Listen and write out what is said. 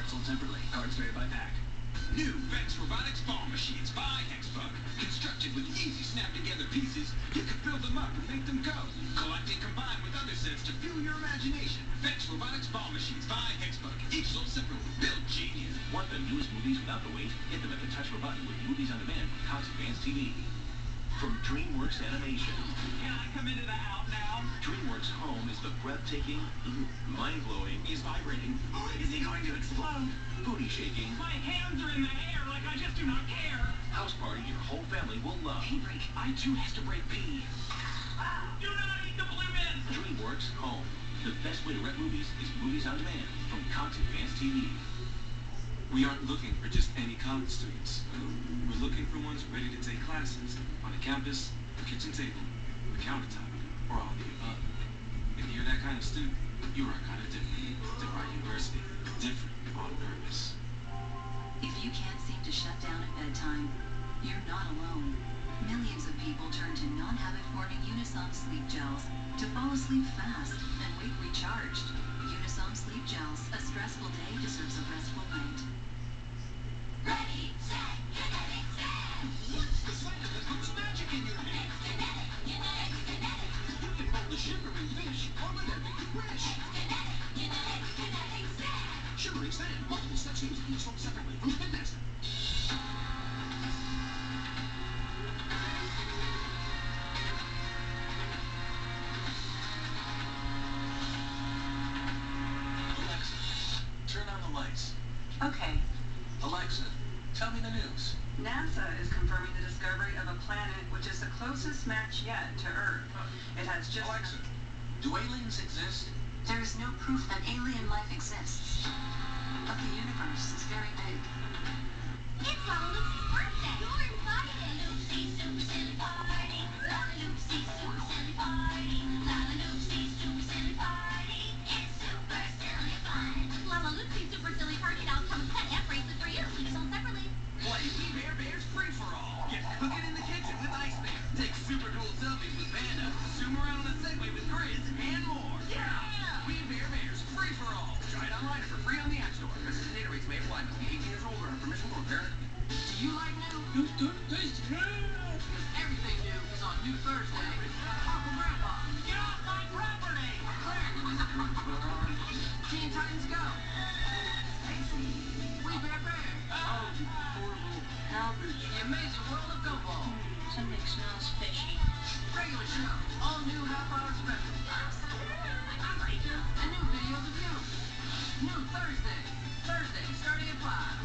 cards sold separately. Cards vary by pack. New Vex Robotics ball machines by Hexbug. Constructed with easy snap-together pieces, you can build them up and make them go. Collect and combine with other sets to fuel your imagination. Vex Robotics ball machines by Hexbug. Each sold separately. Build genius. Want the newest movies without the wait? Hit them at the touch of a button with Movies on Demand from Cox Advanced TV. From DreamWorks Animation. Can I come into the house now? DreamWorks Home is the breathtaking, mind-blowing, He's vibrating. Oh, is he going to explode? booty-shaking My hands are in the air like I just do not care. house party your whole family will love. Hey, Break, I too have to break pee. Do not eat the blue men! DreamWorks Home. The best way to rent movies is Movies on Demand from Cox Advanced TV. We aren't looking for just any college students. We're looking for ones ready to take classes on the campus, the kitchen table, the countertop, or all the above. If you're that kind of student, you are kind of different. DeVry University. Different on purpose. If you can't seem to shut down at bedtime, you're not alone. Millions of people turn to non-habit-forming Unison sleep gels to fall asleep fast and wake recharged. Unison sleep gels. A stressful day deserves a restful night. Ready, set, kinetic, set! What's the sound that puts magic in your hand? Kinetic, kinetic, kinetic! You can hold the shimmering fish or whatever you wish. Kinetic, kinetic, kinetic, set! Shimmering sand, multiple sections, each sold separately from Spinmaster. Alexa, turn on the lights. Okay. Alexa, tell me the news. NASA is confirming the discovery of a planet which is the closest match yet to Earth. It has just... Alexa, do aliens exist? There is no proof that alien life exists. But the universe is very big. It's Lalaloopsy's birthday! You're invited! Lalaloopsy, super silly party! Lalaloopsy, super silly party! Lalaloopsy, super silly party! It's super silly fun! Lalaloopsy super silly party dolls come with pet and bracelet for you. Each sold separately. Play We Bear Bears free-for-all. Get cooking in the kitchen with Ice Bear. Take super cool selfies with Panda. Zoom around on a Segway with Grizz and more. Yeah! We Bear Bears free-for-all. Try it online or for free on the App Store. Message and data rates may apply. Must be 18 years old or have permission from a parent. Do you like new? Everything new is on New Thursday. Uncle Grandpa. Get off my property! Teen Titans Go. Stacy. We Bear Bear. Oh, you poor little cabbage. The Amazing World of Gumball. Something smells fishy. Regular show. All new half-hour special. I'm hungry. And new videos of you. New Thursday. Thursday starting at 5.